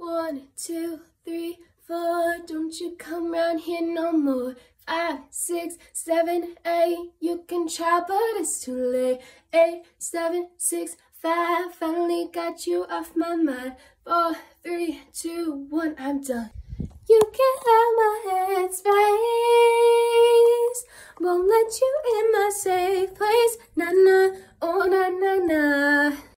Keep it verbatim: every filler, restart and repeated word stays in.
One, two, three, four. Don't you come round here no more. Five, six, seven, eight. You can try, but it's too late. Eight, seven, six, five. Finally got you off my mind. Four, three, two, one. I'm done. You can have my headspace. Won't let you in my safe place. Nah, nah, oh, nah, nah, nah.